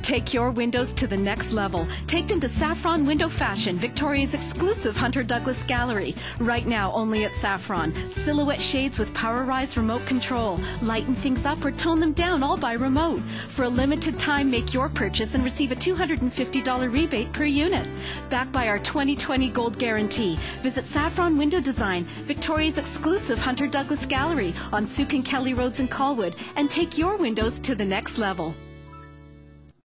Take your windows to the next level. Take them to Saffron Window Fashion, Victoria's exclusive Hunter Douglas gallery. Right now, only at Saffron. Silhouette shades with PowerRise remote control. Lighten things up or tone them down all by remote. For a limited time, make your purchase and receive a $250 rebate per unit. Backed by our 2020 Gold Guarantee. Visit Saffron Window Design, Victoria's exclusive Hunter Douglas gallery on Suk and Kelly Roads in Colwood, and take your windows to the next level.